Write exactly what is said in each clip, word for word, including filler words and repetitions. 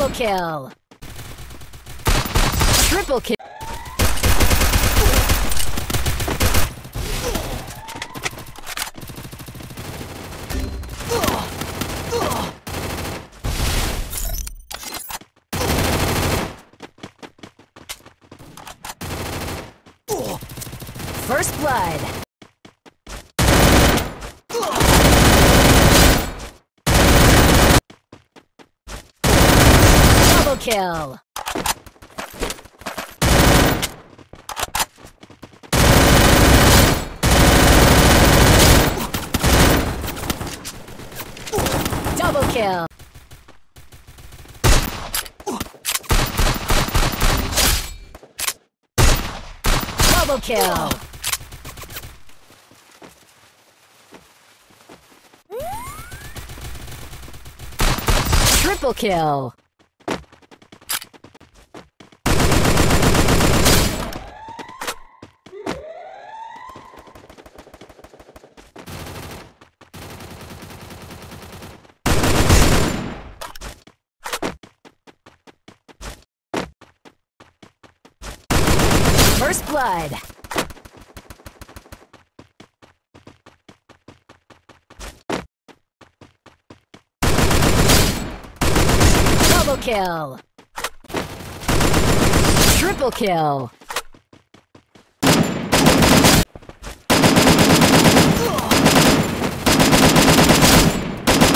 Double kill. Triple kill. First blood. Double kill. Double kill. Double kill. Triple kill. First blood. Double kill. Triple kill.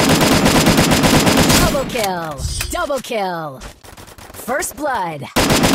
Double kill. Double kill. First blood.